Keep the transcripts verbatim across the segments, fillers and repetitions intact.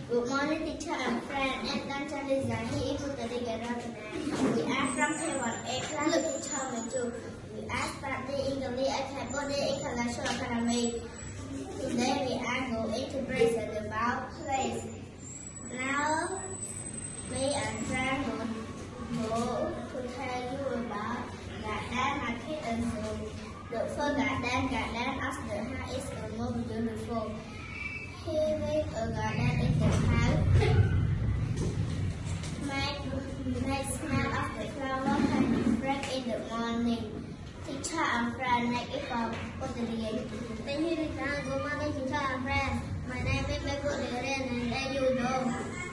Good morning, teacher and friend. And then tell is that he is to the get We ask from K one A class teacher me too. We ask that the English Academy International Academy. Today we are going to present about place. Now me and friend will go to tell you about garden market and zoo. The first garden, garden of the house is the most beautiful. Here make a garden in the house. Make nice smell of the flower can be fresh in the morning. Teacher and friend make it for what the day. Thank you, teacher. Good morning, teacher and friend. My name is Michael and as you know.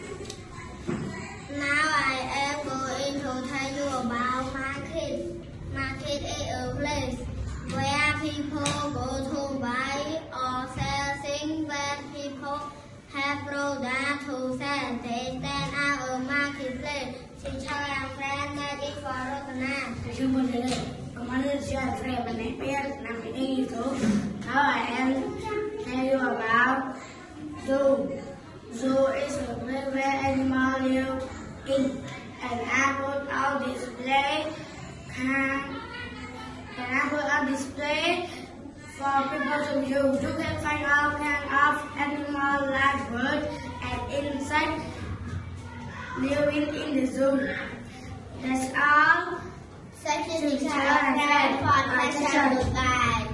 Now I am going to tell you about market. Market is a place where people go to buy or sell things. When people have products to sell, they stand at a marketplace. Teacher and friend, that is for Rotana. Good morning, teacher and friend. My name is Michael. Now I am tell you about zoo. Zoo is a place where animals live in an apple on display. Can Can I put up display for people to use? You can find all kinds of animals like birds and insects living in the zoo. That's all. Thank you, teacher and friend, for the lesson. Goodbye.